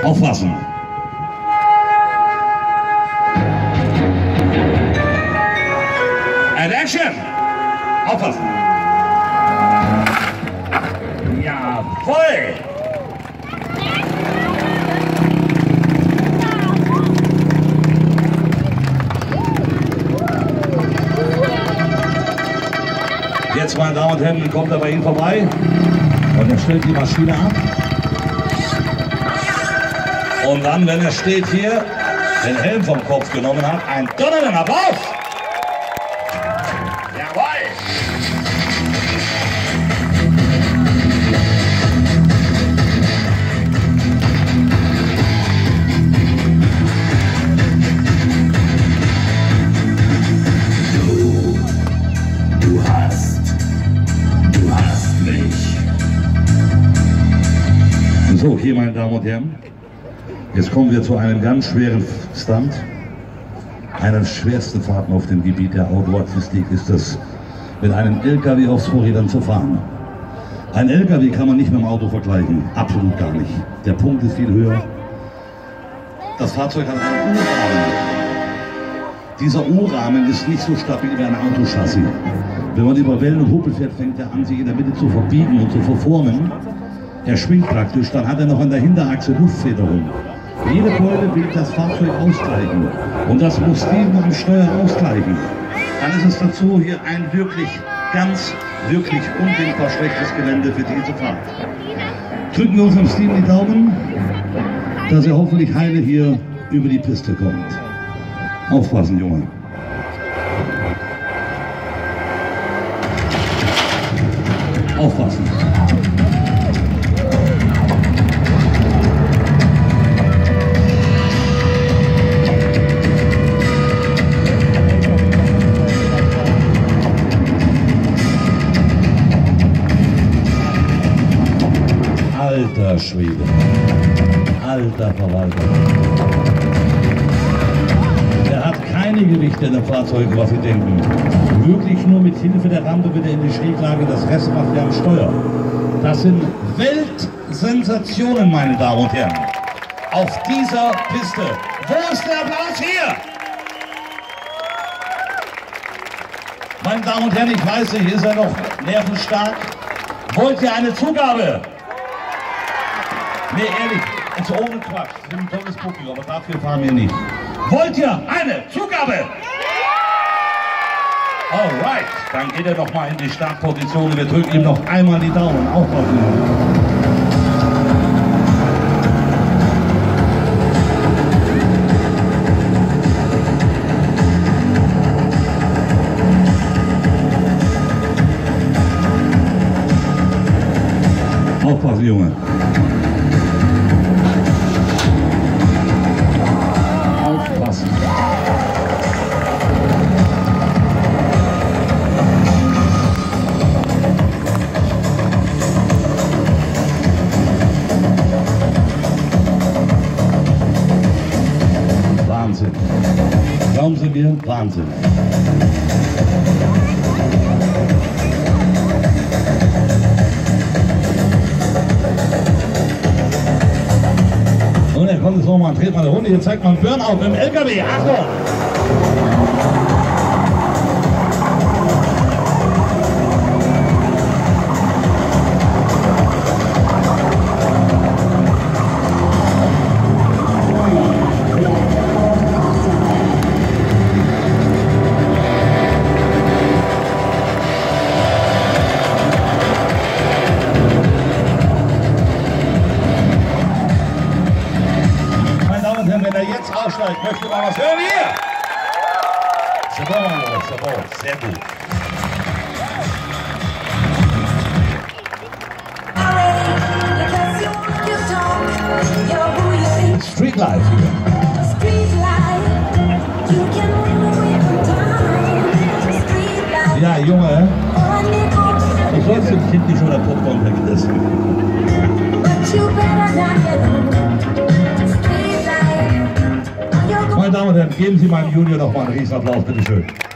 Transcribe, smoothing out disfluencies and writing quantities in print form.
Aufpassen. And action! Aufpassen. Jawohl! Jetzt, meine Damen und Herren, kommt er bei Ihnen vorbei und er stellt die Maschine ab. Und dann, wenn er steht hier, den Helm vom Kopf genommen hat, ein donnernden Applaus! Jawohl! So, hier, meine Damen und Herren, jetzt kommen wir zu einem ganz schweren Stunt. Eine der schwersten Fahrten auf dem Gebiet der Outdoor-Artistik ist es, mit einem LKW auf Vorrädern zu fahren. Ein LKW kann man nicht mit dem Auto vergleichen, absolut gar nicht. Der Punkt ist viel höher. Das Fahrzeug hat einen U-Rahmen. Dieser U-Rahmen ist nicht so stabil wie ein Autochassis. Wenn man über Wellen und Huppel fährt, fängt er an, sich in der Mitte zu verbiegen und zu verformen. Er schwingt praktisch, dann hat er noch an der Hinterachse Luftfederung. Jede Beule will das Fahrzeug ausgleichen und das muss Steven am Steuer ausgleichen. Dann ist es dazu hier ein wirklich undenkbar schlechtes Gelände für diese Fahrt. Drücken wir unserem Steven die Daumen, dass er hoffentlich heile hier über die Piste kommt. Aufpassen, Junge. Aufpassen. Alter Schwede, alter Verwalter. Er hat keine Gewichte in dem Fahrzeug, was Sie denken. Wirklich nur mit Hilfe der Rampe wird er in die Schräglage, das Rest macht er am Steuer. Das sind Weltsensationen, meine Damen und Herren. Auf dieser Piste. Wo ist der Applaus hier? Meine Damen und Herren, ich weiß nicht, ist er noch nervenstark? Wollt ihr eine Zugabe? Nee, ehrlich, jetzt ohne Quatsch. Sie sind ein tolles Publikum, aber dafür fahren wir nicht. Wollt ihr eine Zugabe? Alright, dann geht er doch mal in die Startposition. Wir drücken ihm noch einmal die Daumen. Aufpassen. Aufpassen, Junge. Aufpassen. Wahnsinn. Glauben Sie mir, Wahnsinn. Und er kommt jetzt nochmal, dreht mal eine Runde, hier zeigt man Burnout mit dem LKW. Achtung! Wenn er jetzt aussteigt, möchte man was hören hier. Sehr gut. Street Life hier. Ja, Junge, du sollst dem Kind nicht schon der Popcorn weglassen. Meine Damen und Herren, geben Sie meinem Junior noch mal einen Riesenapplaus, bitteschön.